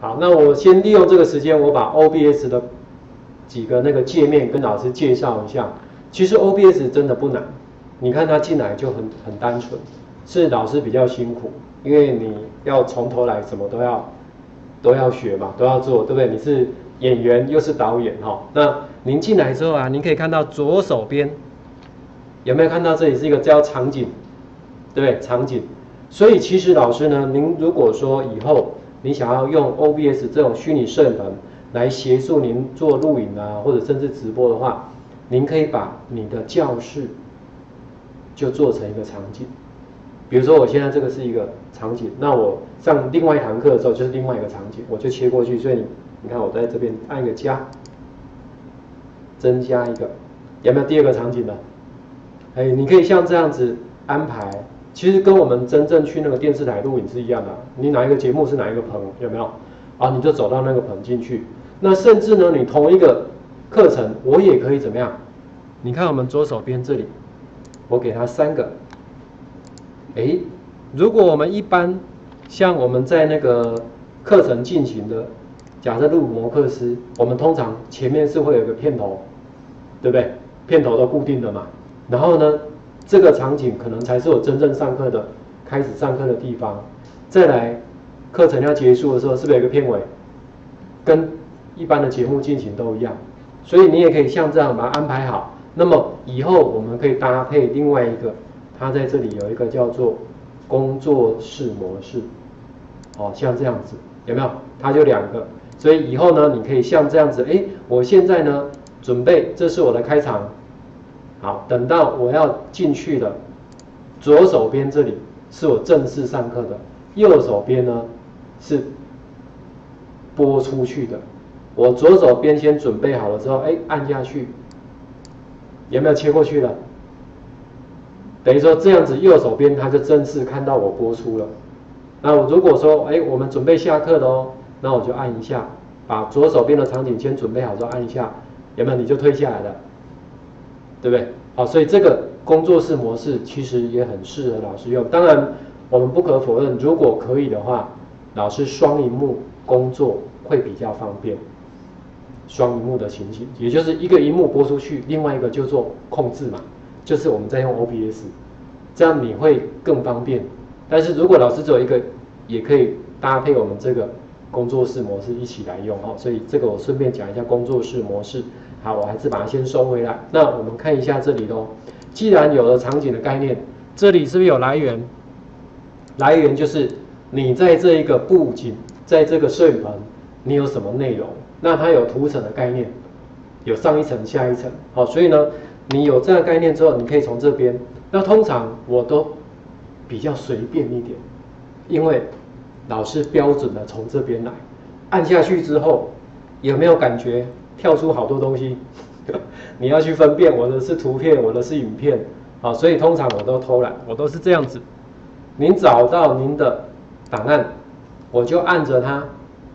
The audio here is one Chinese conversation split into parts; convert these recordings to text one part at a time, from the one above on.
好，那我先利用这个时间，我把 OBS 的几个那个界面跟老师介绍一下。其实 OBS 真的不难，你看它进来就很单纯，是老师比较辛苦，因为你要从头来，什么都要学嘛，都要做，对不对？你是演员又是导演哈，那您进来之后啊，您可以看到左手边有没有看到这里是一个叫场景，对不对？场景。所以其实老师呢，您如果说以后你想要用 OBS 这种虚拟摄影棚来协助您做录影啊，或者甚至直播的话，您可以把你的教室就做成一个场景。比如说我现在这个是一个场景，那我上另外一堂课的时候就是另外一个场景，我就切过去。所以你看我在这边按一个加，增加一个，有没有第二个场景呢？哎，你可以像这样子安排。其实跟我们真正去那个电视台录影是一样的，你哪一个节目是哪一个棚，有没有？啊，你就走到那个棚进去。那甚至呢，你同一个课程，我也可以怎么样？你看我们左手边这里，我给它3个。哎，如果我们一般像我们在那个课程进行的，假设录摩克斯，我们通常前面是会有一个片头，对不对？片头都固定的嘛。然后呢？这个场景可能才是我真正上课的开始上课的地方。再来，课程要结束的时候，是不是有一个片尾？跟一般的节目进行都一样。所以你也可以像这样把它安排好。那么以后我们可以搭配另外一个，它在这里有一个叫做工作室模式，哦，像这样子，有没有？它就2个。所以以后呢，你可以像这样子，哎，我现在呢准备，这是我的开场。好，等到我要进去了，左手边这里是我正式上课的，右手边呢是播出去的。我左手边先准备好了之后，哎，按下去，有没有切过去了？等于说这样子，右手边它就正式看到我播出了。那我如果说，哎，我们准备下课了哦，那我就按一下，把左手边的场景先准备好之后按一下，有没有？你就退下来了。对不对？好，所以这个工作室模式其实也很适合老师用。当然，我们不可否认，如果可以的话，老师双萤幕工作会比较方便。双萤幕的情形，也就是一个萤幕播出去，另外一个就做控制嘛，就是我们在用 OBS， 这样你会更方便。但是如果老师只有一个，也可以搭配我们这个工作室模式一起来用哦。所以这个我顺便讲一下工作室模式。好，我还是把它先收回来。那我们看一下这里咯。既然有了场景的概念，这里是不是有来源？来源就是你在这一个布景，在这个摄影棚，你有什么内容？那它有图层的概念，有上一层、下一层。好，所以呢，你有这个概念之后，你可以从这边。那通常我都比较随便一点，因为老师标准的从这边来，按下去之后，有没有感觉？跳出好多东西，你要去分辨我的是图片，我的是影片，好，所以通常我都偷懒，我都是这样子。您找到您的档案，我就按着它，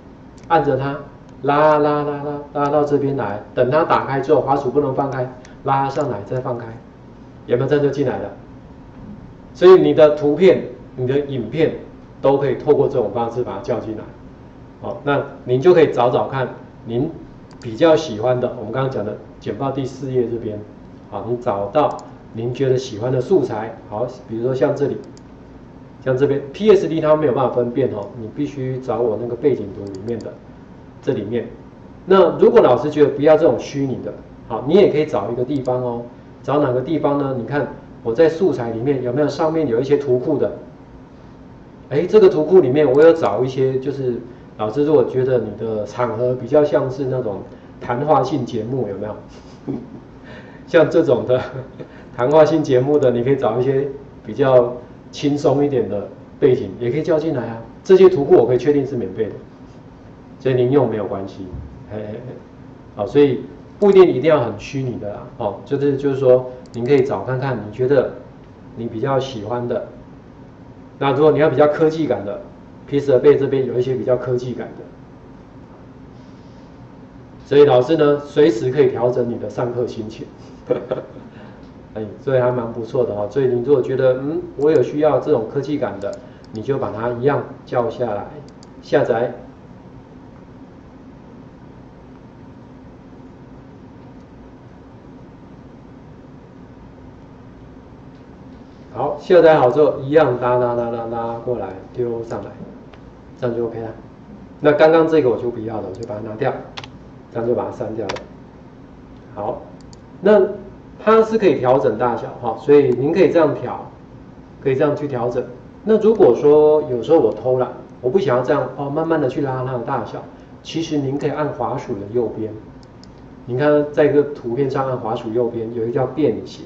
拉到这边来，等它打开之后，滑鼠不能放开，拉上来再放开，有没有？这样就进来了。所以你的图片、你的影片都可以透过这种方式把它叫进来。好，那您就可以找找看，您比较喜欢的，我们刚刚讲的简报第4页这边，好，你找到您觉得喜欢的素材，好，比如说像这里，像这边 PSD 它没有办法分辨哦，你必须找我那个背景图里面的这里面。那如果老师觉得不要这种虚拟的，好，你也可以找一个地方哦，找哪个地方呢？你看我在素材里面有没有上面有一些图库的？哎，这个图库里面我有找一些就是。老师如果觉得你的场合比较像是那种谈话性节目，有没有？像这种的谈话性节目的，你可以找一些比较轻松一点的背景，也可以叫进来啊。这些图库我可以确定是免费的，所以您用没有关系。好，所以不一定要很虚拟的啦。哦，就是说，您可以找看看你觉得你比较喜欢的。那如果你要比较科技感的。Pixabay 这边有一些比较科技感的，所以老师呢随时可以调整你的上课心情，哎，所以还蛮不错的哈。所以你如果觉得我有需要这种科技感的，你就把它一样叫下来，下载， 下载好之后，一样拉过来，丢上来，这样就 OK 了。那刚刚这个我就不要了，我就把它拿掉，这样就把它删掉了。好，那它是可以调整大小哈，所以您可以这样调，可以这样去调整。那如果说有时候我偷懒，我不想要这样慢慢的去拉它的大小，其实您可以按滑鼠的右边，您看在这个图片上按滑鼠右边有一个叫变形，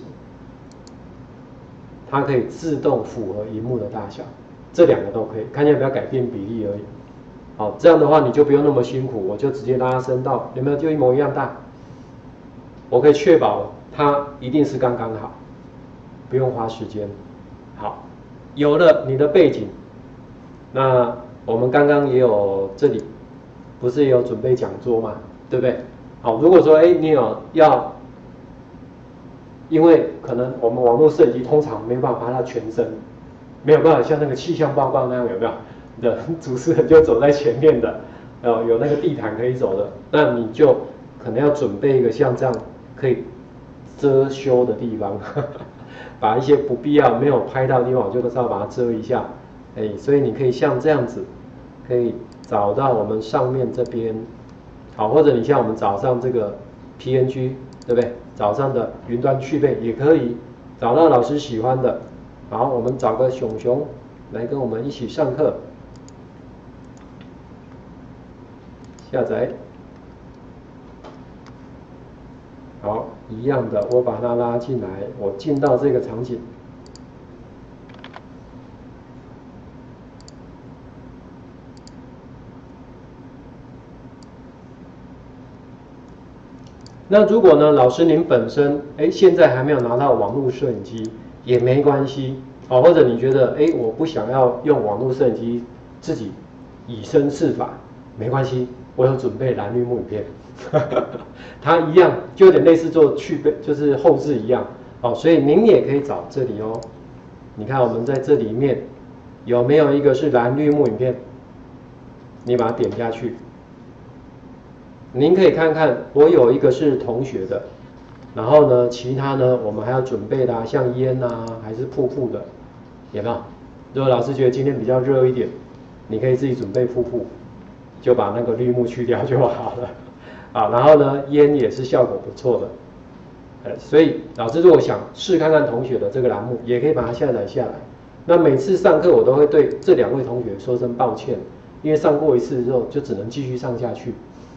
它可以自动符合萤幕的大小，这两个都可以，看要不要改变比例而已。好，这样的话你就不用那么辛苦，我就直接拉伸到有没有就一模一样大，我可以确保它一定是刚刚好，不用花时间。好，有了你的背景，那我们刚刚也有这里不是也有准备讲桌嘛，对不对？好，如果说你有要，因为可能我们网络摄影机通常没有办法拍到全身，没有办法像那个气象报告那样有没有？的主持人就走在前面的，有那个地毯可以走的，那你就可能要准备一个像这样可以遮羞的地方，把一些不必要没有拍到的地方，就稍微把它遮一下，所以你可以像这样子，可以找到我们上面这边，好，或者你像我们早上这个 PNG， 对不对？早上的云端去背也可以找到老师喜欢的，好，我们找个熊熊来跟我们一起上课。下载，好，一样的，我把它拉进来，我进到这个场景。那如果呢，老师您本身现在还没有拿到网络摄影机也没关系，或者你觉得我不想要用网络摄影机自己以身试法，没关系。我有准备蓝绿幕影片，它一样就有点类似做去背，就是后置一样，所以您也可以找这里哦。你看我们在这里面有没有一个是蓝绿幕影片？你把它点下去，您可以看看，我有一个是同学的，然后呢，其他呢我们还要准备的像烟啊，还是瀑布的，有没有？如果老师觉得今天比较热一点，你可以自己准备瀑布。就把那个绿幕去掉就好了，然后呢，烟也是效果不错的，所以老师如果想试看看同学的这个栏目，也可以把它下载下来。那每次上课我都会对这2位同学说声抱歉，因为上过一次之后就只能继续上下去，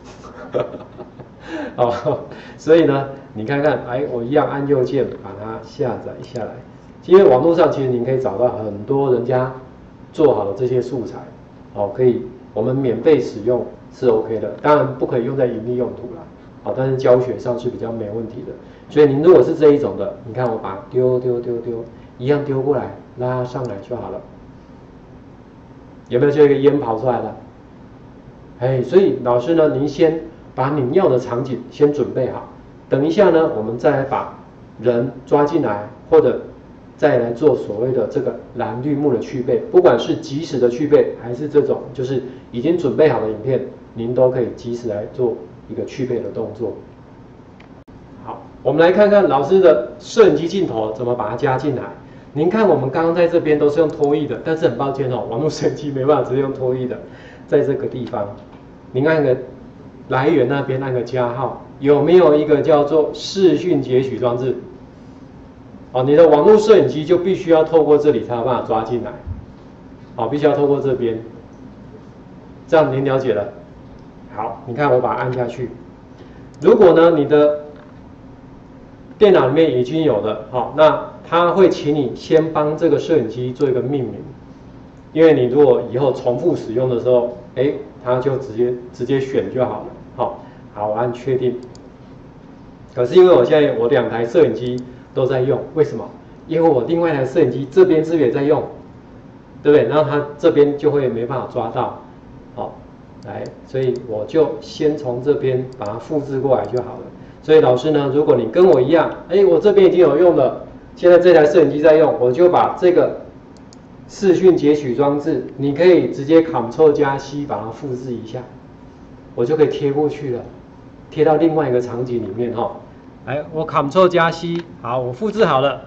所以呢，你看看，我一样按右键把它下载下来。因为网络上其实您可以找到很多人家做好的这些素材，可以。我们免费使用是 OK 的，当然不可以用在盈利用途啦，但是教学上是比较没问题的。所以您如果是这一种的，你看我把丢，一样丢过来，拉上来就好了。有没有就一个烟跑出来了？所以老师呢，您先把你要的场景先准备好，等一下呢，我们再来把人抓进来，或者再来做所谓的这个蓝绿幕的去背，不管是即时的去背，还是这种就是已经准备好的影片，您都可以即时来做一个去背的动作。好，我们来看看老师的摄影机镜头怎么把它加进来。您看我们刚刚在这边都是用拖曳的，但是很抱歉网络摄影机没办法直接用拖曳的，在这个地方，您按个来源那边按个加号，有没有一个叫做视讯截取装置？你的网络摄影机就必须要透过这里才有办法抓进来，必须要透过这边，这样您了解了。好，你看我把它按下去。如果呢你的电脑里面已经有了，那它会请你先帮这个摄影机做一个命名，因为你如果以后重复使用的时候，它就直接选就好了。好，我按确定。可是因为我现在我2台摄影机都在用，为什么？因为我另外一台摄影机这边是不是也在用，对不对？然后它这边就会没办法抓到，来，所以我就先从这边把它复制过来就好了。所以老师呢，如果你跟我一样，我这边已经有用了，现在这台摄影机在用，我就把这个视讯截取装置，你可以直接 Ctrl+C 把它复制一下，我就可以贴过去了，贴到另外一个场景里面来，我 Ctrl+C， 好，我复制好了。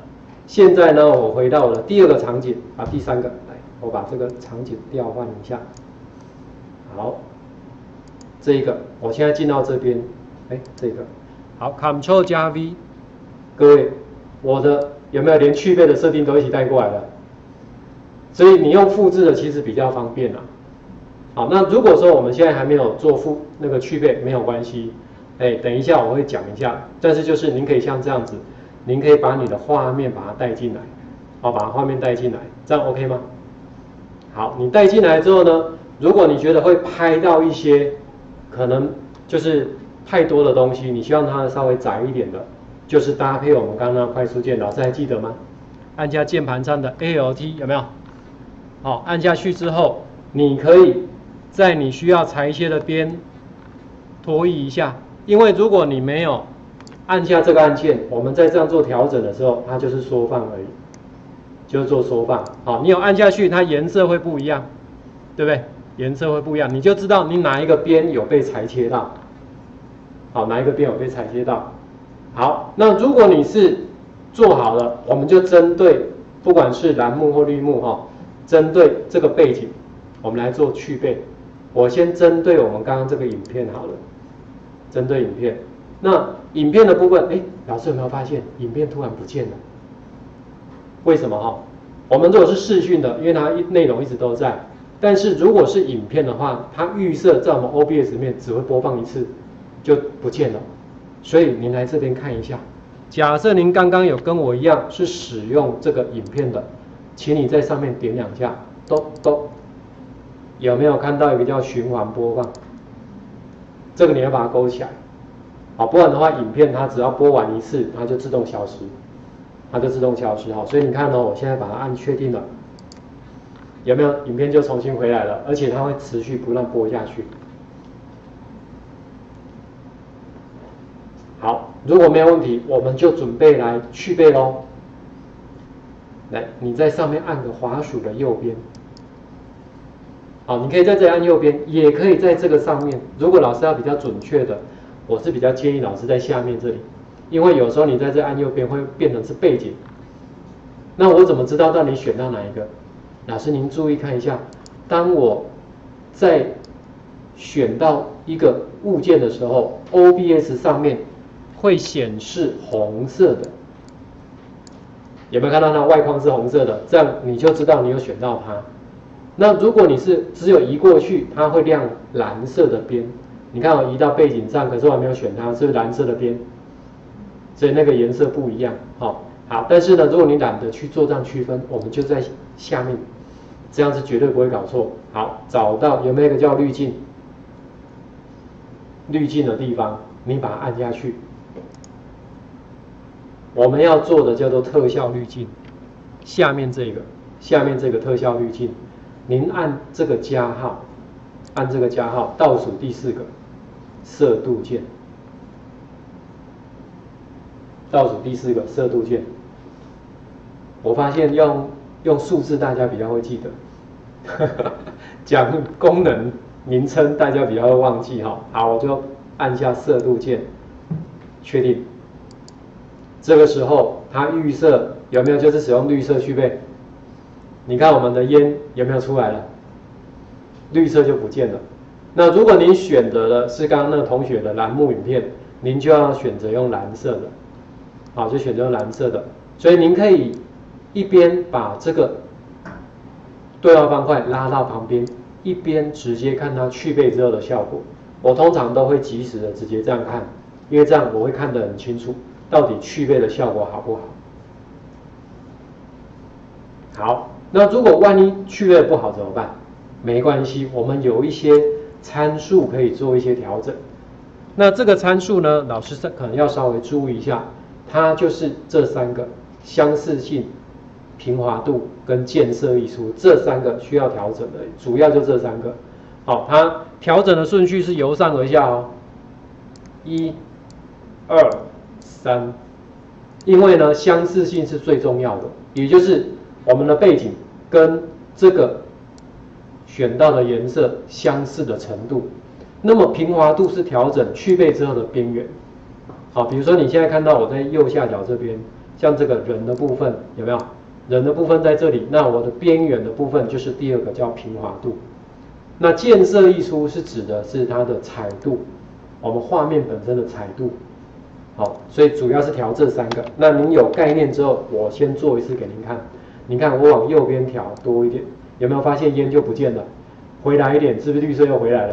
现在呢，我回到我的第二个场景啊，第三个，来，我把这个场景调换一下。好，这一个，我现在进到这边，这个，好 ，Ctrl 加 V， 各位，我的有没有连去背的设定都一起带过来了？所以你用复制的其实比较方便啦。好，那如果说我们现在还没有做那个去背，没有关系，等一下我会讲一下。但是就是您可以像这样子，您可以把你的画面把它带进来，好，把画面带进来，这样 OK 吗？好，你带进来之后呢，如果你觉得会拍到一些可能就是太多的东西，你希望它稍微窄一点的，就是搭配我们刚刚的快速键，老师还记得吗？按下键盘上的 ALT 有没有？好，按下去之后，你可以在你需要裁切的边拖移一下，因为如果你没有按下这个按键，我们在这样做调整的时候，它就是缩放而已，就是做缩放。好，你有按下去，它颜色会不一样，对不对？颜色会不一样，你就知道你哪一个边有被裁切到。好，哪一个边有被裁切到？好，那如果你是做好了，我们就针对不管是蓝幕或绿幕针对这个背景，我们来做去背。我先针对我们刚刚这个影片好了，针对影片。那影片的部分，老师有没有发现影片突然不见了？为什么我们如果是视讯的，因为它内容一直都在，但是如果是影片的话，它预设在我们 OBS 里面只会播放一次，就不见了。所以您来这边看一下，假设您刚刚有跟我一样是使用这个影片的，请你在上面点2下，都有没有看到一个叫循环播放？这个你要把它勾起来，好，不然的话，影片它只要播完一次，它就自动消失，所以你看我现在把它按确定了，有没有？影片就重新回来了，而且它会持续不断播下去。好，如果没有问题，我们就准备来去背咯。来，你在上面按个滑鼠的右边。好，你可以在这里按右边，也可以在这个上面。如果老师要比较准确的，我是比较建议老师在下面这里，因为有时候你在这按右边会变成是背景。那我怎么知道到底选到哪一个？老师您注意看一下，当我在选到一个物件的时候 ，OBS 上面会显示红色的，有没有看到它外框是红色的？这样你就知道你有选到它。那如果你是只有移过去，它会亮蓝色的边。你看我移到背景上，可是我还没有选它，是不是蓝色的边？所以那个颜色不一样。好，但是呢，如果你懒得去做这样区分，我们就在下面，这样是绝对不会搞错。好，找到有没有一个叫滤镜？滤镜的地方，你把它按下去。我们要做的叫做特效滤镜，下面这个特效滤镜，您按这个加号，倒数第4个色度键，倒数第4个色度键。我发现用数字大家比较会记得，讲功能名称大家比较会忘记好，我就按下色度键，确定。这个时候它预设有没有就是使用绿色去背？你看我们的烟有没有出来了？绿色就不见了。那如果您选择的是刚刚那个同学的栏目影片，您就要选择用蓝色的，好，就选择用蓝色的。所以您可以一边把这个对话方块拉到旁边，一边直接看它去背之后的效果。我通常都会及时的直接这样看，因为这样我会看得很清楚，到底去背的效果好不好。好，那如果万一去背不好怎么办？没关系，我们有一些参数可以做一些调整。那这个参数呢，老师可能要稍微注意一下，它就是这3个：相似性、平滑度跟渐色溢出，这3个需要调整的，主要就这3个。好，它调整的顺序是由上而下1、2、3，因为呢，相似性是最重要的，也就是我们的背景跟这个选到的颜色相似的程度。那么平滑度是调整去背之后的边缘。好，比如说你现在看到我在右下角这边像这个人的部分有没有？人的部分在这里，那我的边缘的部分就是第二个叫平滑度。那渐色溢出是指的是它的彩度，我们画面本身的彩度。好，所以主要是调这3个。那您有概念之后，我先做一次给您看。你看我往右边调多一点，有没有发现烟就不见了？回来一点，是不是绿色又回来了？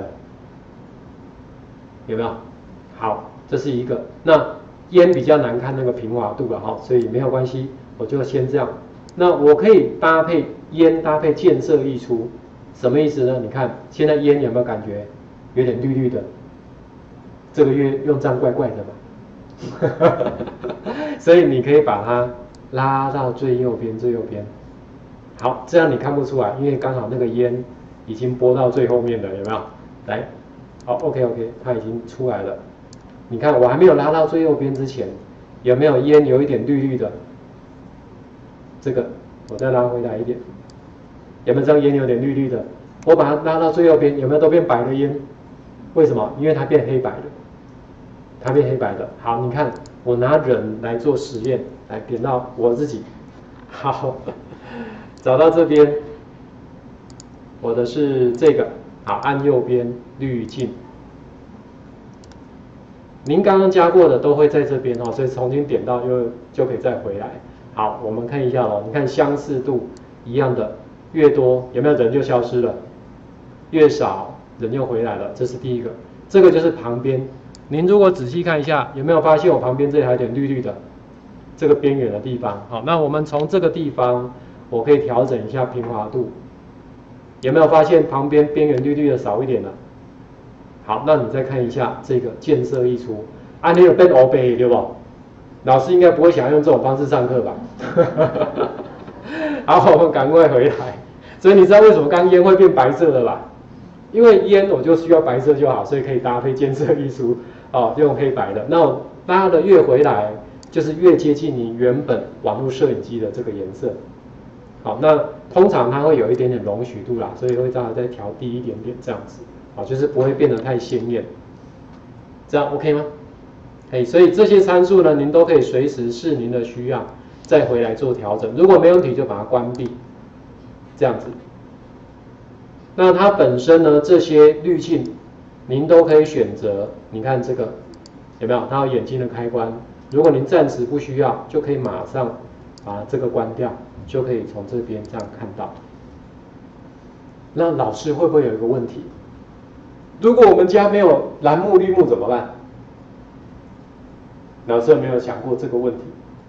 有没有？好，这是一个。那烟比较难看那个平滑度了哈，所以没有关系，我就先这样。那我可以搭配烟搭配渐色溢出，什么意思呢？你看现在烟有没有感觉有点绿绿的？这个用这样怪怪的嘛。所以你可以把它拉到最右边，最右边。好，这样你看不出来，因为刚好那个烟已经拨到最后面了，有没有？来，好 ，OK， 它已经出来了。你看我还没有拉到最右边之前，有没有烟有一点绿绿的？这个我再拉回来一点，有没有这样烟有点绿绿的？我把它拉到最右边，有没有都变白的烟？为什么？因为它变黑白了。它变黑白的。好，你看我拿人来做实验，来点到我自己。好，找到这边，我的是这个。好，按右边滤镜。您刚刚加过的都会在这边哦，所以重新点到就可以再回来。好，我们看一下咯，你看相似度一样的，越多有没有人就消失了，越少人又回来了，这是第一个。这个就是旁边。您如果仔细看一下，有没有发现我旁边这里还有点绿绿的，这个边缘的地方？好，那我们从这个地方，我可以调整一下平滑度，有没有发现旁边边缘绿绿的少一点了？好，那你再看一下这个渐色溢出，啊，你有变黑白对不？老师应该不会想要用这种方式上课吧？好，我们赶快回来。所以你知道为什么刚烟会变白色的吧？因为烟我就需要白色就好，所以可以搭配渐色溢出。哦，用黑白的，那我拉的越回来，就是越接近你原本网络摄影机的这个颜色。好，那通常它会有一点点容许度啦，所以会让它再调低一点点这样子，好，就是不会变得太鲜艳。这样 OK 吗？所以这些参数呢，您都可以随时视您的需要再回来做调整。如果没问题，就把它关闭，这样子。那它本身呢，这些滤镜。您都可以选择，你看这个有没有？它有眼睛的开关。如果您暂时不需要，就可以马上把这个关掉，就可以从这边这样看到。那老师会不会有一个问题？如果我们家没有蓝幕、绿幕怎么办？老师有没有想过这个问题？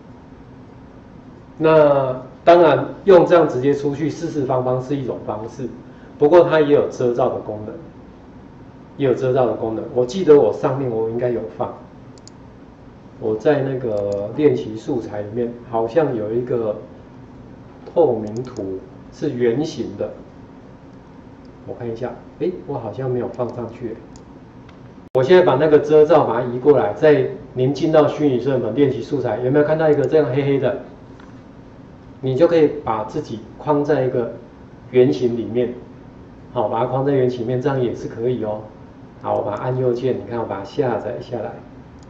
那当然，用这样直接出去四四方方是一种方式，不过它也有遮罩的功能。也有遮罩的功能，我记得我上面我应该有放，我在那个练习素材里面好像有一个透明图是圆形的，我看一下，我好像没有放上去。我现在把那个遮罩把它移过来，在您进到虚拟摄影棚练习素材，有没有看到一个这样黑黑的？你就可以把自己框在一个圆形里面，好，把它框在圆形里面，这样也是可以哦。好，我把它按右键，你看我把它下载下来。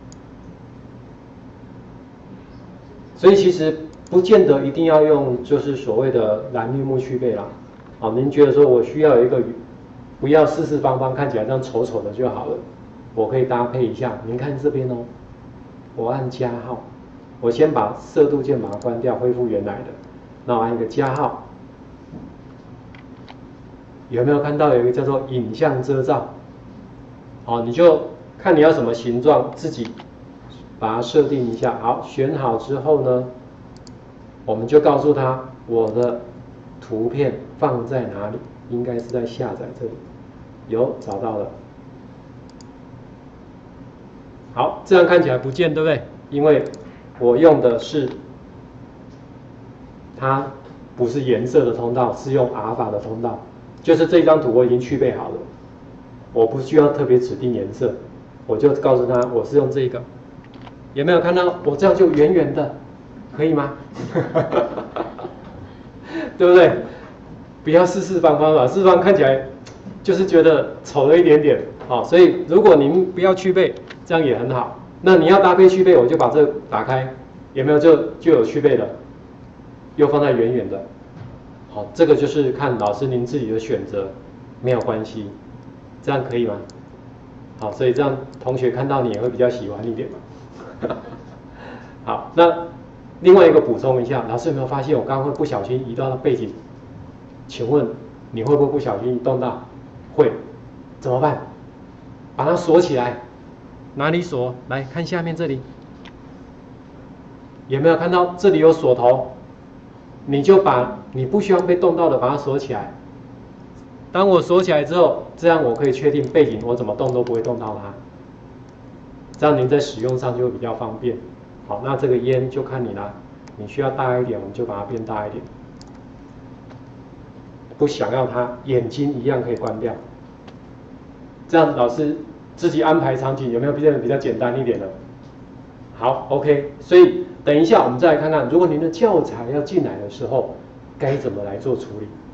所以其实不见得一定要用就是所谓的蓝绿幕去背啦。好，您觉得说我需要有一个不要四四方方看起来这样丑丑的就好了，我可以搭配一下。您看这边哦，我按加号，我先把色度键把它关掉，恢复原来的。那我按一个加号，有没有看到有一个叫做影像遮罩？好，你就看你要什么形状，自己把它设定一下。好，选好之后呢，我们就告诉他我的图片放在哪里，应该是在下载这里，有找到了。好，这样看起来不见，对不对？因为我用的是它不是颜色的通道，是用阿尔法的通道，就是这张图我已经去备好了。我不需要特别指定颜色，我就告诉他我是用这个，有没有看到？我这样就圆圆的，可以吗？对不对？不要四四方方吧，四四方看起来就是觉得丑了一点点。好，所以如果您不要去背，这样也很好。那你要搭配去背，我就把这个打开， 有没有就有去背的？又放在远远的。好，这个就是看老师您自己的选择，没有关系，这样可以吗？好，所以这样同学看到你也会比较喜欢一点嘛。好，那另外一个补充一下，老师有没有发现我刚刚会不小心移到背景？请问你会不会不小心移动到？会，怎么办？把它锁起来。哪里锁？来看下面这里，有没有看到这里有锁头？你就把你不希望被动到的把它锁起来。当我锁起来之后，这样我可以确定背景我怎么动都不会动到它。这样您在使用上就会比较方便。好，那这个烟就看你啦，你需要大一点，我们就把它变大一点。不想要它，眼睛一样可以关掉。这样老师自己安排场景有没有变得比较简单一点呢？好 ，OK， 所以等一下我们再来看看，如果您的教材要进来的时候，该怎么来做处理。